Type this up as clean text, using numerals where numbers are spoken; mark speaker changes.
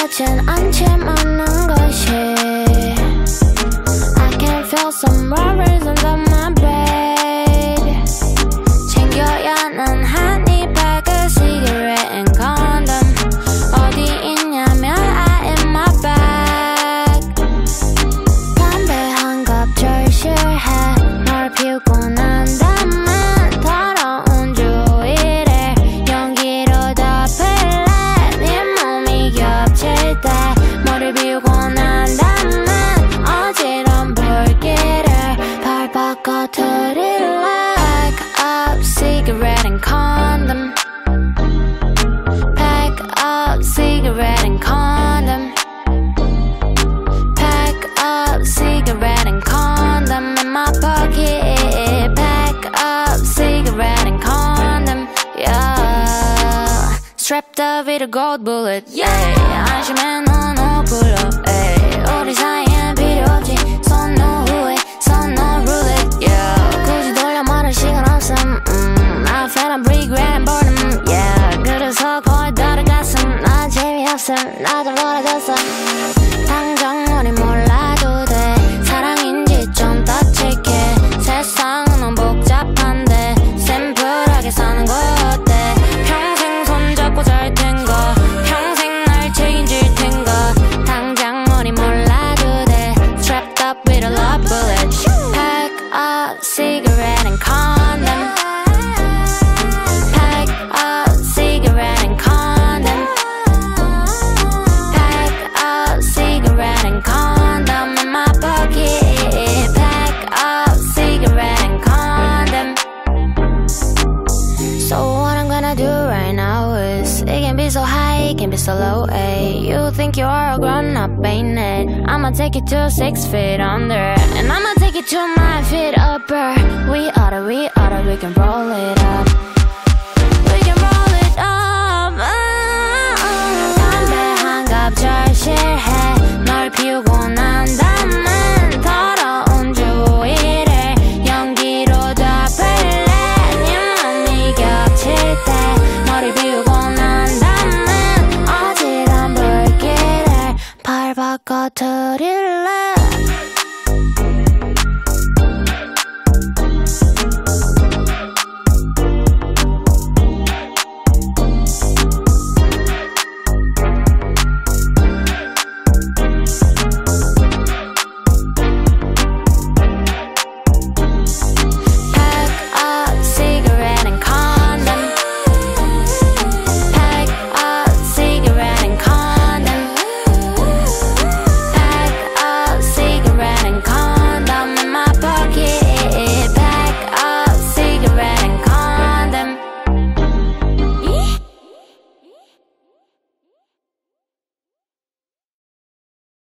Speaker 1: 아무렇진 않지 않는 것이 I can feel some worries under my bed 챙겨야 하는 한입 밖에 cigarette and condom 어디 있냐면 I in my bag 담배 한 갑 절실해 널 피우고 난 다음엔 더러운 주위를 연기로 덮을래 네 몸이 겹칠 때 머리를 비우고 난 다음엔 어지러운 불길을 밟아가 드릴래 Pack up cigarette and condom Pack up cigarette and condom Pack up cigarette and condom in my pocket Pack up cigarette and condom Yeah Strapped up with a gold bullet Yeah 안심해 넌 오불러 우리 사이엔 필요 없지 손 놓으에 손 놓 roulette Yeah 굳이 돌려 말할 시간 없음 I feel I'm regretting boredom Yeah 그래서 거의 따라갔음 나 재미없음 나 좀 멀어졌음 당장 우리 몰라도 돼 사랑인지 좀 다칠게 세상은 너무 복잡한데 심플하게 사는 거 어때 평생 손잡고 잘 텐가 평생 날 책임질 텐가 당장 우리 몰라도 돼 Strapped up with a love bullet Pack up cigarette and condom Pack up cigarette and condom Pack up cigarette and condom in my pocket Pack up cigarette and condom So what I'm gonna do right now is it can be so high, it can be so low, ayy You think you are a grown-up, ain't it? I'ma take you to 6 feet under And I'ma take you to 9 feet upper we can roll it up We can roll it up 담배 한 갑 절실해 널 피우고 난 다음엔 더러운 주위를 연기로 덮을래 네 몸이 겹칠 때 머리 비우고 난 다음엔 어지러운 불길을 밟아가